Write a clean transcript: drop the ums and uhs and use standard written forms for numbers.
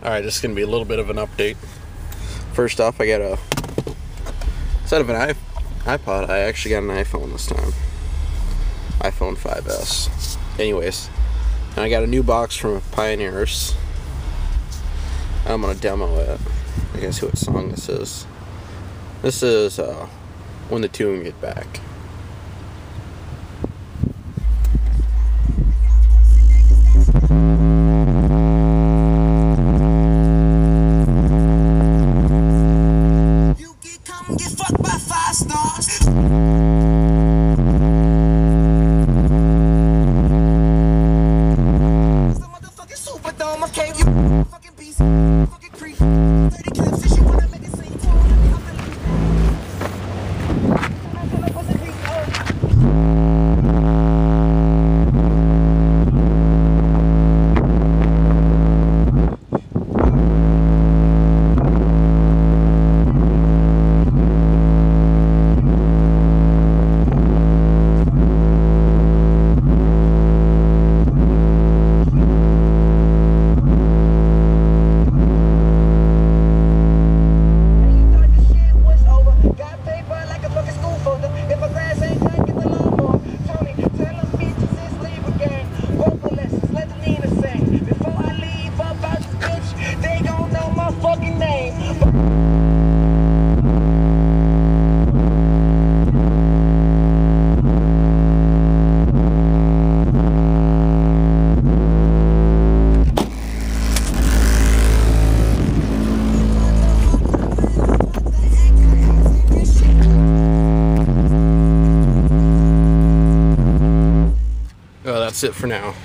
Alright, this is going to be a little bit of an update. First off, I got a, instead of an iPod, I actually got an iPhone this time. iPhone 5S. Anyways, and I got a new box from Pioneers. I'm going to demo it. I guess what song this is. This is When the Two Get Back. Get fucked by 5 stars. Some motherfucking Superdome. Okay, you fucking beast, fucking creep. 30 clips, and she wanna make it sing. That's it for now.